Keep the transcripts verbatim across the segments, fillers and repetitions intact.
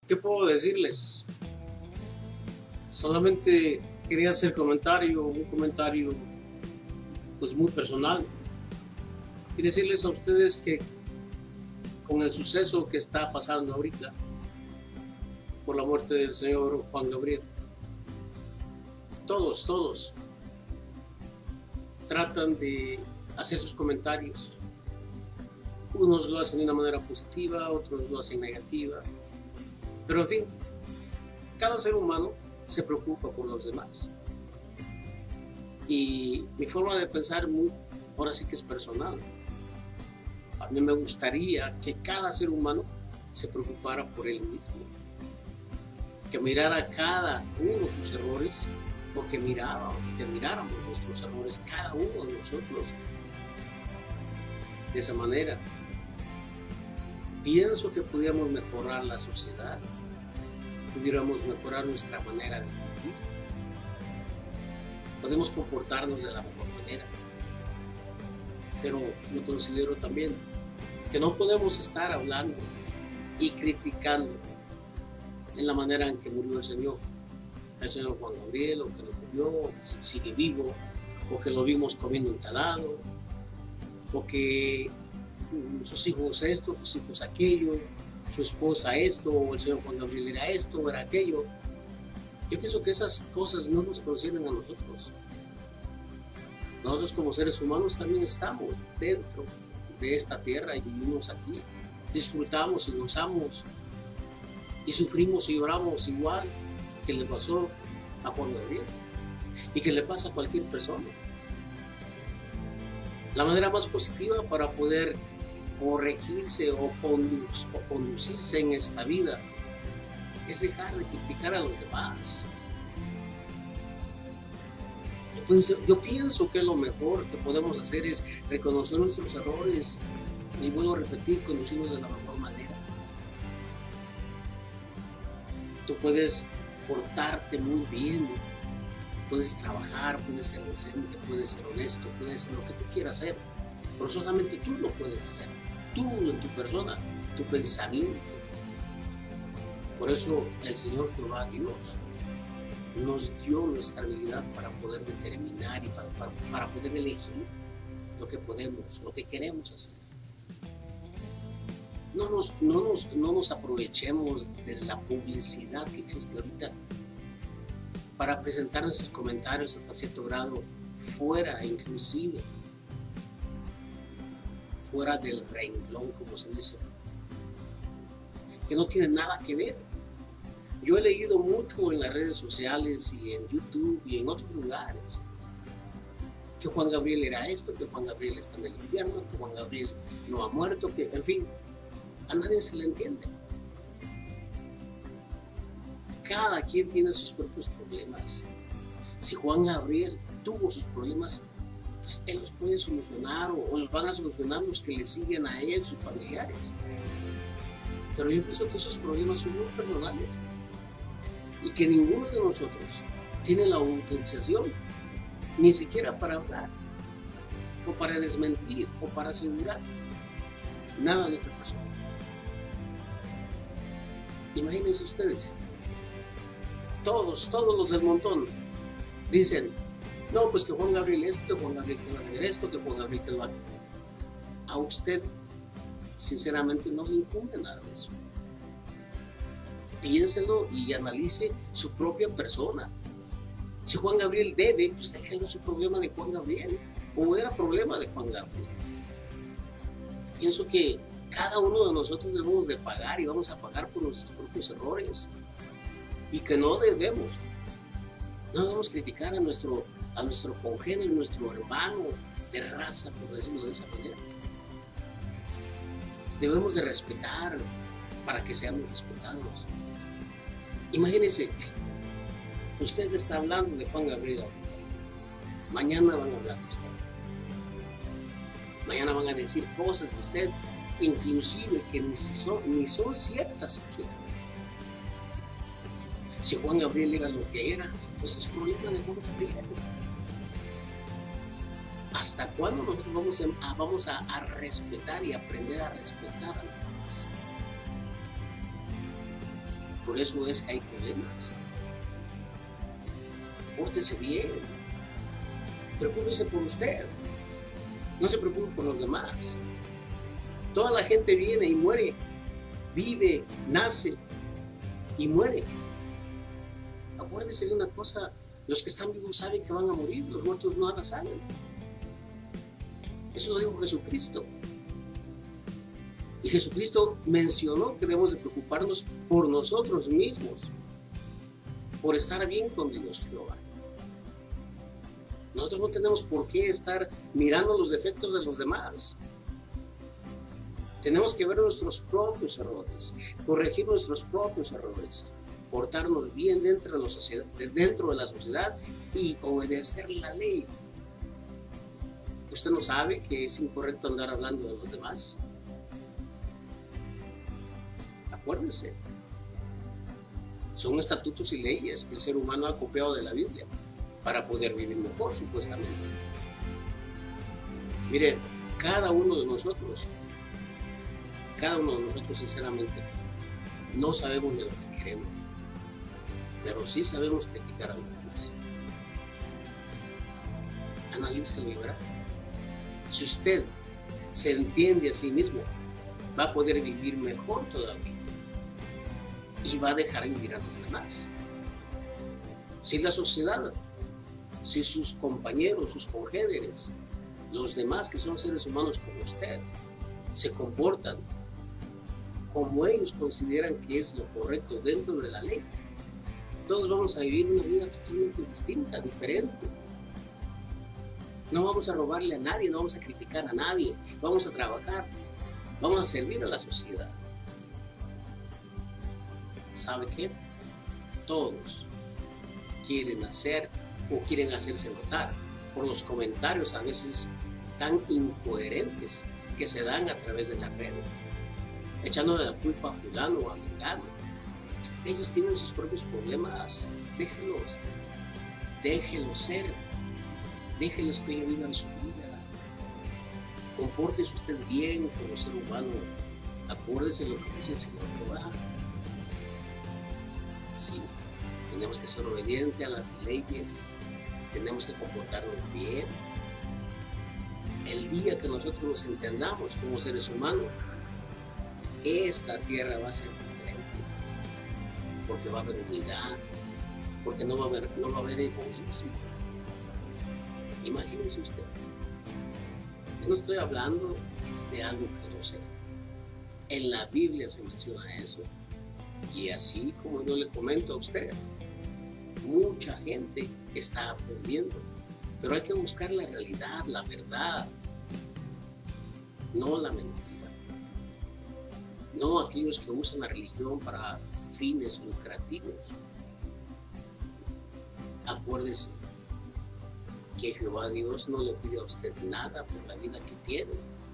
¿Qué puedo decirles? Solamente quería hacer comentario, un comentario pues muy personal y decirles a ustedes que con el suceso que está pasando ahorita por la muerte del señor Juan Gabriel, todos, todos tratan de hacer sus comentarios. Unos lo hacen de una manera positiva, otros lo hacen negativa, pero en fin, cada ser humano se preocupa por los demás. Y mi forma de pensar, muy, ahora sí que es personal. A mí me gustaría que cada ser humano se preocupara por él mismo, que mirara cada uno de sus errores, porque miraba, que miráramos nuestros errores, cada uno de nosotros. De esa manera, pienso que pudiéramos mejorar la sociedad, pudiéramos mejorar nuestra manera de vivir, podemos comportarnos de la mejor manera, pero yo considero también que no podemos estar hablando y criticando en la manera en que murió el Señor, el Señor Juan Gabriel, o que no murió, o que sigue vivo, o que lo vimos comiendo entalado, o que sus hijos esto, sus hijos aquello, su esposa esto, o el señor Juan Gabriel era esto, o era aquello. Yo pienso que esas cosas no nos concierne a nosotros. Nosotros como seres humanos también estamos dentro de esta tierra y vivimos aquí. Disfrutamos y gozamos y sufrimos y lloramos igual que le pasó a Juan Gabriel y que le pasa a cualquier persona. La manera más positiva para poder corregirse o, conduc- o conducirse en esta vida es dejar de criticar a los demás. Yo pienso, yo pienso que lo mejor que podemos hacer es reconocer nuestros errores y, vuelvo a repetir, conducirnos de la mejor manera. Tú puedes portarte muy bien, puedes trabajar, puedes ser decente, puedes ser honesto, puedes ser lo que tú quieras hacer, pero solamente tú lo puedes hacer, tú en tu persona, tu pensamiento. Por eso el Señor Jehová Dios nos dio nuestra habilidad para poder determinar y para, para, para poder elegir lo que podemos, lo que queremos hacer. No nos, no nos, no nos aprovechemos de la publicidad que existe ahorita para presentar nuestros comentarios hasta cierto grado fuera, inclusive fuera del renglón, como se dice, que no tiene nada que ver. Yo he leído mucho en las redes sociales y en YouTube y en otros lugares que Juan Gabriel era esto, que Juan Gabriel está en el infierno, que Juan Gabriel no ha muerto, que, en fin, a nadie se le entiende. Cada quien tiene sus propios problemas. Si Juan Gabriel tuvo sus problemas, pues él los puede solucionar o, o los van a solucionar los que le siguen a él, sus familiares. Pero yo pienso que esos problemas son muy personales y que ninguno de nosotros tiene la autorización ni siquiera para hablar o para desmentir o para asegurar nada de otra persona. Imagínense ustedes, todos, todos los del montón dicen, no, pues que Juan Gabriel esto, que Juan Gabriel que va a ver esto, que Juan Gabriel que lo haga. A usted, sinceramente, no le incumbe nada de eso. Piénselo y analice su propia persona. Si Juan Gabriel debe, pues déjenlo su problema de Juan Gabriel, o era problema de Juan Gabriel. Pienso que cada uno de nosotros debemos de pagar y vamos a pagar por nuestros propios errores. Y que no debemos, no debemos criticar a nuestro, a nuestro congénero, nuestro hermano de raza, por decirlo de esa manera. Debemos de respetar para que seamos respetados. Imagínense, usted está hablando de Juan Gabriel ahorita. Mañana van a hablar de usted. Mañana van a decir cosas de usted, inclusive que ni son, ni son ciertas siquiera. Si Juan Gabriel era lo que era, pues es problema de Juan Gabriel. ¿Hasta cuándo nosotros vamos a, vamos a, a respetar y aprender a respetar a los demás? Por eso es que hay problemas. Pórtese bien. Preocúpese por usted. No se preocupe por los demás. Toda la gente viene y muere. Vive, nace y muere. Acuérdese de una cosa. Los que están vivos saben que van a morir. Los muertos nada saben. Eso lo dijo Jesucristo. Y Jesucristo mencionó que debemos de preocuparnos por nosotros mismos, por estar bien con Dios Jehová. Nosotros no tenemos por qué estar mirando los defectos de los demás. Tenemos que ver nuestros propios errores, corregir nuestros propios errores, portarnos bien dentro de la sociedad, dentro de la sociedad y obedecer la ley. ¿Usted no sabe que es incorrecto andar hablando de los demás? Acuérdese, son estatutos y leyes que el ser humano ha copiado de la Biblia para poder vivir mejor, supuestamente. Mire, cada uno de nosotros, cada uno de nosotros, sinceramente, no sabemos de lo que queremos, pero sí sabemos criticar a los demás. Analízalo, ¿verdad? Si usted se entiende a sí mismo, va a poder vivir mejor todavía. Y va a dejar vivir a los demás. Si la sociedad, si sus compañeros, sus congéneres, los demás que son seres humanos como usted, se comportan como ellos consideran que es lo correcto dentro de la ley, todos vamos a vivir una vida totalmente distinta, diferente. No vamos a robarle a nadie, no vamos a criticar a nadie, vamos a trabajar, vamos a servir a la sociedad. ¿Sabe qué? Todos quieren hacer o quieren hacerse notar por los comentarios a veces tan incoherentes que se dan a través de las redes, echándole la culpa a fulano o a mengano. Ellos tienen sus propios problemas, déjenlos, déjenlos ser, déjenlos que ellos vivan su vida. Compórtese usted bien como ser humano, acuérdese de lo que dice el Señor Jehová. Sí, tenemos que ser obedientes a las leyes, tenemos que comportarnos bien. El día que nosotros nos entendamos como seres humanos, esta tierra va a ser diferente, porque va a haber unidad, porque no va a haber, no va a haber egoísmo. Imagínese usted, yo no estoy hablando de algo que no sé. En la Biblia se menciona eso. Y así como yo le comento a usted, mucha gente está aprendiendo, pero hay que buscar la realidad, la verdad, no la mentira. No aquellos que usan la religión para fines lucrativos. Acuérdese que Jehová Dios no le pide a usted nada por la vida que tiene.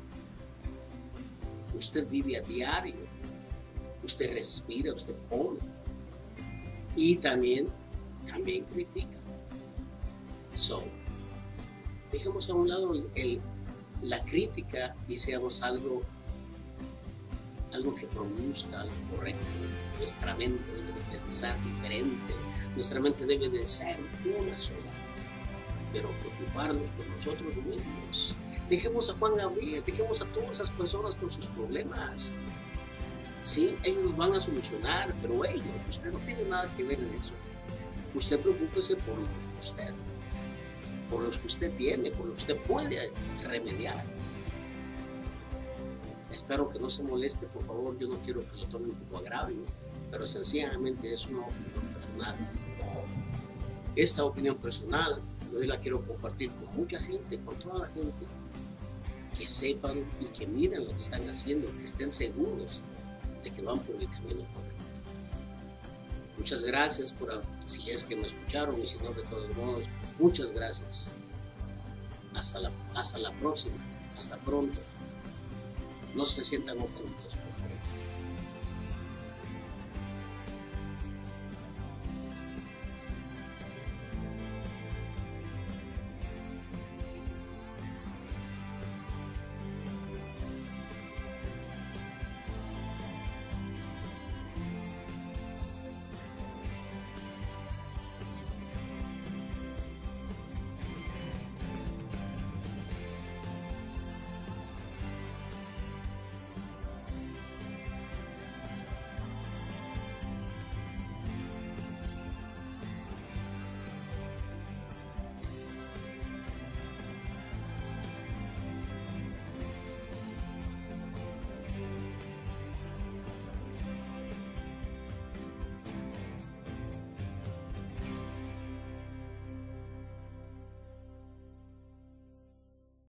Usted vive a diario. Usted respira, usted come y también, también critica. So, dejemos a un lado el, el, la crítica y seamos algo, algo que produzca algo correcto. Nuestra mente debe de pensar diferente, nuestra mente debe de ser una sola, pero preocuparnos por nosotros mismos. Dejemos a Juan Gabriel, dejemos a todas esas personas con sus problemas. Sí, ellos los van a solucionar, pero ellos, usted no tiene nada que ver en eso. Usted preocúpese por los usted, por los que usted tiene, por los que usted puede remediar. Espero que no se moleste, por favor, yo no quiero que lo tome un poco agravio, pero sencillamente es una opinión personal. Esta opinión personal, yo la quiero compartir con mucha gente, con toda la gente, que sepan y que miren lo que están haciendo, que estén seguros de que van por el camino correcto. Muchas gracias por, si es que me escucharon, y si no, de todos modos, muchas gracias. Hasta la, hasta la próxima, hasta pronto. No se sientan ofendidos.